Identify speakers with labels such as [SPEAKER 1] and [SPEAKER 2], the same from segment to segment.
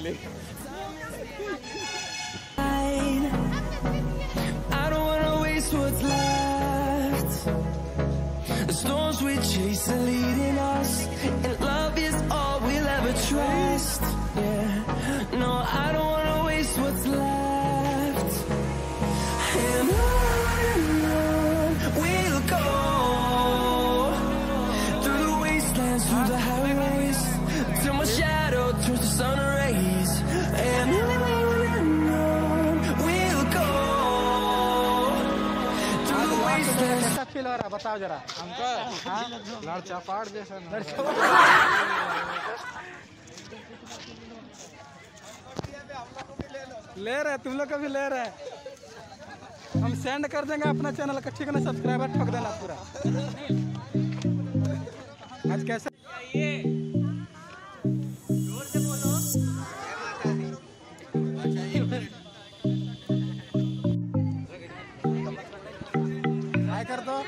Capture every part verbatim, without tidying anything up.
[SPEAKER 1] I don't wanna waste what's left. The storms we chase are leading us, and love is all we'll ever trust. Yeah, no, I don't wanna waste what's left. And on we'll go, through the wastelands, through the highways, till my shadow turns to sun rays. And on we'll go, through the wastelands.
[SPEAKER 2] कैसा feel हो रहा है बताओ जरा हमको। हाँ
[SPEAKER 3] लड़चा पाड़ जैसा
[SPEAKER 2] ले रहे तुम लोग का भी ले रहे। हम सेंड कर देंगे अपना चैनल का, ठीक है ना? सब्सक्राइबर ठोक देना पूरा। आज कैसा जोर से बोलो। हाय कर दो।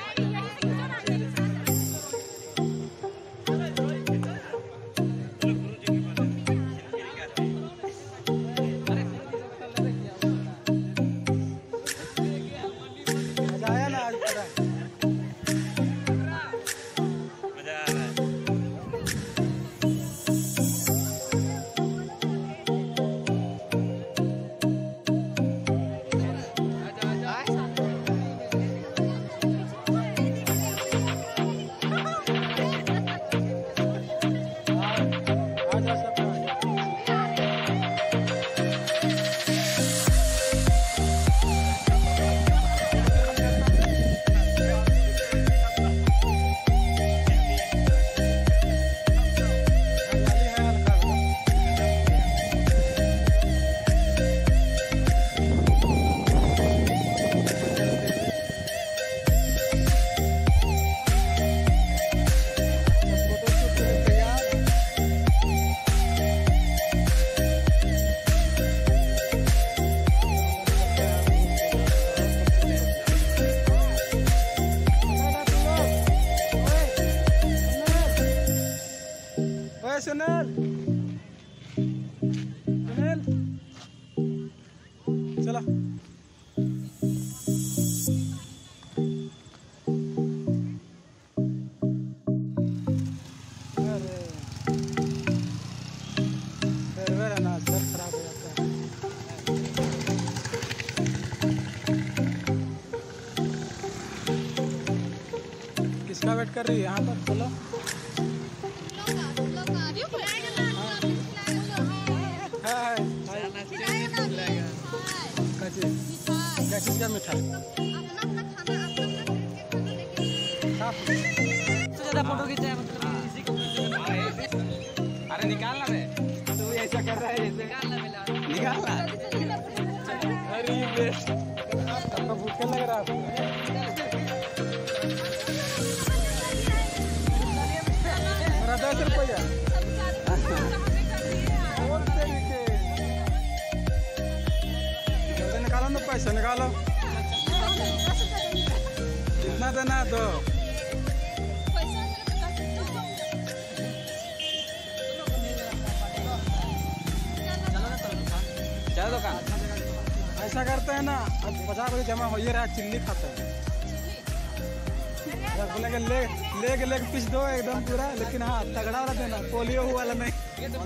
[SPEAKER 2] सुनील सुनील चलो अरे सर्वर ना सर खराब हो जाता है। किसका वेट कर रही है यहाँ पर? चलो क्या चीज का मिठाई?
[SPEAKER 4] ज्यादा फोटो खींचा है मतलब।
[SPEAKER 3] अरे निकालना बे, तू ऐसा कर रहा है जैसे निकालना निकालना।
[SPEAKER 2] अरे ये बेस्ट आपका भूखे लग रहा है। मेरा दस रुपया निकालो ना, पैसा निकालो। कितना देना है? दो
[SPEAKER 3] चलो दुकान।
[SPEAKER 2] ऐसा करते हैं ना, अब पचास रुपये जमा हो ही रहा है, चिल्ली खाते हैं। बोलेंगे ले ले के लेग पीस दो एकदम पूरा, लेकिन हाँ तगड़ा वाला देना, पोलियो वाला नहीं।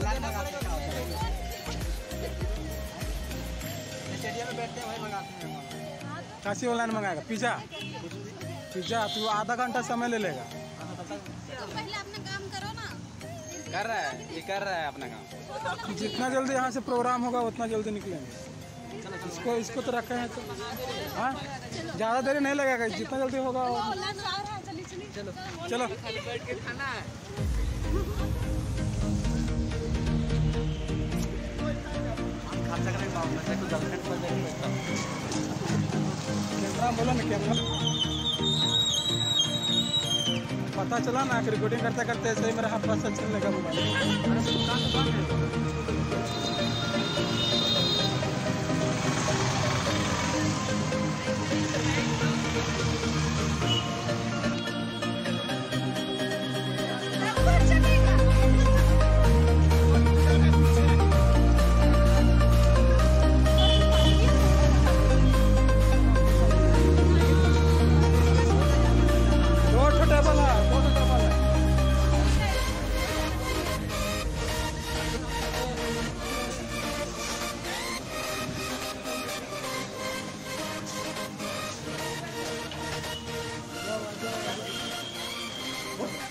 [SPEAKER 2] काशी ऑनलाइन मंगाएगा पिज्जा पिज्जा तू आधा घंटा समय ले लेगा।
[SPEAKER 5] पहले अपना काम करो ना।
[SPEAKER 3] कर रहा है ये कर रहा है अपना काम।
[SPEAKER 2] जितना जल्दी यहाँ से प्रोग्राम होगा उतना जल्दी निकलेंगे। इसको इसको तो रखे हैं तो हाँ ज़्यादा देरी नहीं लगेगा, जितना जल्दी होगा। चलो चलो
[SPEAKER 3] बैठ के खाना है।
[SPEAKER 2] कैमरा बोला ना, कैमरा पता चला ना कि रिकॉर्डिंग करते करते सही मेरा हाथ पास चलने लगा मोबाइल।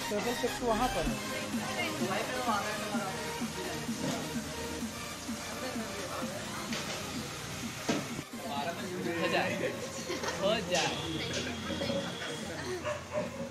[SPEAKER 2] टेबल फिक्स वहाँ पर है।
[SPEAKER 3] हो जाए हो जाए